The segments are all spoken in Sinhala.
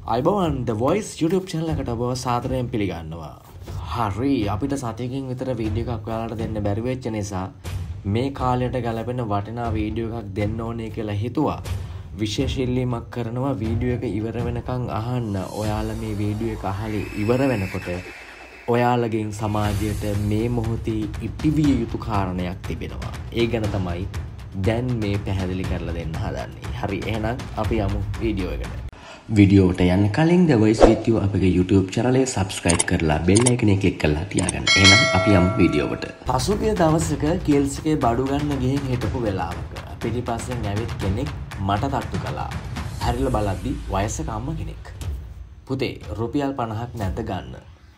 අයිබෝන් thevoize YouTube channel එකට ඔබ සාදරයෙන් පිළිගන්නවා. හරි අපිට සතියකින් විතර වීඩියෝ එකක් ඔයාලට දෙන්න බැරි වෙච්ච නිසා මේ කාලයට ගැලපෙන වටිනා වීඩියෝ එකක් දෙන්න ඕනේ කියලා හිතුවා. විශේෂ ඉල්ලීමක් කරනවා වීඩියෝ එක ඉවර වෙනකන් අහන්න. ඔයාලා මේ වීඩියෝ එක අහලා ඉවර වෙනකොට ඔයාලගෙන් සමාජයට මේ මොහොතේ ඉතිවිය යුතු කාරණයක් තිබෙනවා. ඒ ගැන තමයි දැන් මේ පැහැදිලි කරලා දෙන්න හදන්නේ. හරි එහෙනම් අපි යමු වීඩියෝ එකට. वीडियोට යන්න කලින් thevoize with you අපගේ YouTube channel එක subscribe කරලා bell icon එක click කරලා තියාගන්න. එහෙනම් අපි යමු වීඩියෝවට. පසුගිය දවසක කේල්ස් එකේ බඩු ගන්න ගිහින් හිටපු වෙලාවක පිටිපස්සෙන් ඇවිත් කෙනෙක් මට තට්ටු කළා. හැරිලා බලද්දි වයසක අම්මා කෙනෙක්. පුතේ රුපියල් 50ක් නැද්ද ගන්න?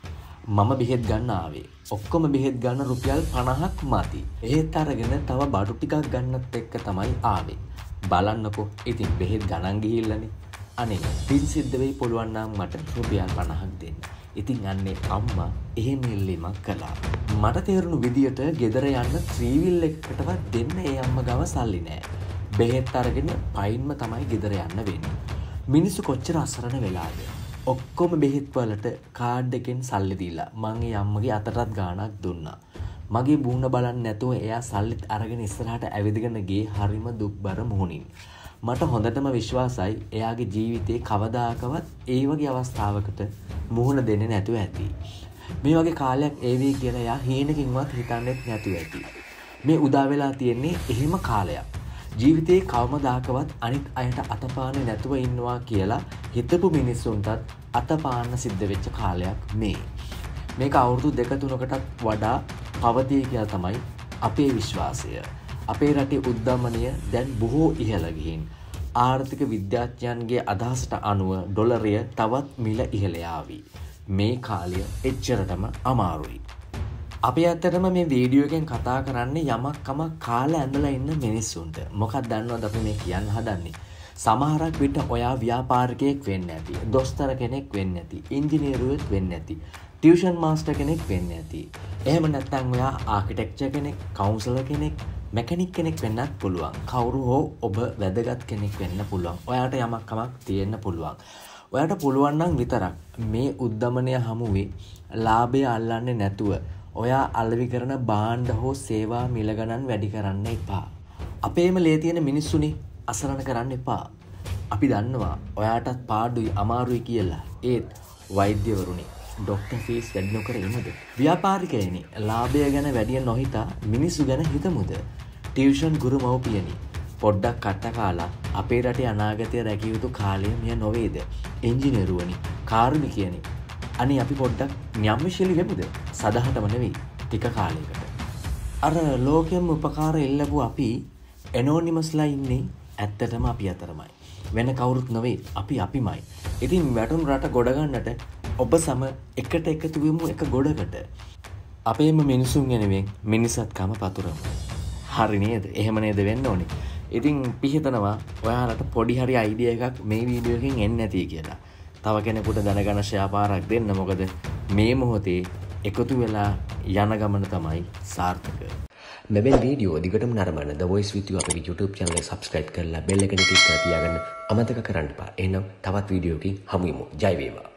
මම බෙහෙත් ගන්න ආවේ. ඔක්කොම බෙහෙත් ගන්න රුපියල් 50ක් මදි. එහෙත් අරගෙන තව බඩු ටිකක් ගන්නත් එක්ක තමයි ආවේ. බලන්නකෝ ඉතින් බෙහෙත් ගණන් ගිහිල්ලානේ. අනේ පින් සිද්ධ වෙයි පුළුවන් නම් මට රුපියල් 50ක් දෙන්න. ඉතින් අන්නේ අම්මා එහෙම ඉල්ලීමක් කළා. මට තේරුණු විදියට ගෙදර යන්න ත්‍රිවිල් එකකටවත් දෙන්න ඒ අම්මා ගාව සල්ලි නෑ. බෙහෙත් අරගෙන පයින්ම තමයි ගෙදර යන්න වෙන්නේ. මිනිස්සු කොච්චර අසරණ වෙලාද? ඔක්කොම බෙහෙත් වලට කාඩ් එකෙන් සල්ලි දීලා මං ඒ අම්මගේ අතටත් ගාණක් දුන්නා. මගේ බූණ බලන්න නැතුව එයා සල්ලිත් අරගෙන ඉස්සරහට ඇවිදගෙන ගියේ හරිම දුක්බර මුහුණින්. මට හොඳටම විශ්වාසයි එයාගේ ජීවිතේ කවදාකවත් ඒ වගේ අවස්ථාවකට මුහුණ දෙන්නේ නැතුව ඇති. මේ වගේ කාලයක් ඒවි කියලා එයා හීනකින්වත් හිතන්නේත් නැතුව ඇති. මේ උදා වෙලා තියෙන්නේ එහෙම කාලයක්. ජීවිතේ කවමදාකවත් අනිත් අයට අතපාන්නේ නැතුව ඉන්නවා කියලා හිතපු මිනිස්සුන්ටත් අතපාන්න සිද්ධ වෙච්ච කාලයක් මේ. මේක අවුරුදු 2-3කටත් වඩා පවතී කියලා තමයි අපේ විශ්වාසය. අපේ රටේ උද්දමනය දැන් බොහෝ ඉහළ ගිහින් ආර්ථික විද්‍යාඥයන්ගේ අදහසට අනුව ඩොලරය තවත් මිල ඉහළ යාවි. මේ කාලය එච්චරටම අමාරුයි. අපි ඇත්තටම මේ වීඩියෝ එකෙන් කතා කරන්නේ යමක් කාලා ඇඳලා ඉන්න මිනිස්සුන්ට. මොකක්ද දන්නවද අපි මේ කියන්න හදන්නේ? සමහරක් විට ඔයා ව්‍යාපාරිකයෙක් වෙන්න ඇති, දොස්තර කෙනෙක් වෙන්න ඇති, ඉංජිනේරුවෙක් වෙන්න ඇති, ටියුෂන් මාස්ටර් කෙනෙක් වෙන්න ඇති. එහෙම නැත්නම් ඔයා ආකිටෙක්චර් කෙනෙක්, කවුන්සලර් කෙනෙක්, මැකනික් කෙනෙක් වෙන්නත් පුළුවන්. කවුරු හෝ ඔබ වැදගත් කෙනෙක් වෙන්න පුළුවන්. ඔයාට යමක් තියෙන්න පුළුවන්. ඔයාට පුළුවන් නම් විතරක් මේ උද්දමනය හමුවේ ලාභය අල්ලන්නේ නැතුව ඔයා අලෙවි කරන භාණ්ඩ හෝ සේවා මිල ගණන් වැඩි කරන්න එපා. අපේම ලේ තියෙන මිනිස්සුනේ අසරණ කරන්න එපා. අපි දන්නවා ඔයාටත් පාඩුයි අමාරුයි කියලා. ඒත් වෛද්‍යවරුනි ඩොක්ටර් ෆීස් වැඩි නොකර ඉන්නද? ව්‍යාපාරිකයනි ලාභය ගැන වැඩි නොහිතා මිනිස්සු ගැන හිතමුද? ටියුෂන් ගුරු මව්පියනි පොඩ්ඩක් කට කාලා අපේ රටේ අනාගතය රැකිය යුතු කාලය මෙය නොවේද? ඉංජිනේරුවනි කාර්මිකයනි අනේ අපි පොඩ්ඩක් න්‍යම්මශීලී වෙමුද? සදහටම නෙවෙයි ටික කාලයකට. අර ලෝකෙම උපකාර එල්ලපු අපි ඇනොනිමස්ලා ඉන්නේ ඇත්තටම අපි අතරමයි. වෙන කවුරුත් නෙවෙයි අපිමයි. ඉතින් වැටුණු රට ගොඩ ගන්නට ඔබ සම එකට එකතු වෙමු එක ගොඩකට. අපේම මිනිසුන් වෙනුවෙන් මිනිසත්කම පතුරමු. හරි නේද? එහෙම නේද වෙන්න ඕනේ. ඉතින් පිහිතනවා ඔයාලට පොඩි හරි අයිඩියා එකක් මේ වීඩියෝ එකෙන් එන්නේ නැති කියලා. තව කෙනෙකුට දැනගන්න ෂෙයා පාරක් දෙන්න. මොකද මේ මොහොතේ එකතු වෙලා යන ගමන තමයි සාර්ථක. මෙවැනි වීඩියෝ දිගටම නරඹන thevoize with you අපේ YouTube channel එක subscribe කරලා bell icon එක click කරලා තියාගන්න අමතක කරන්න එපා. එහෙනම් තවත් වීඩියෝ එකකින් හමු වෙමු. ජය වේවා.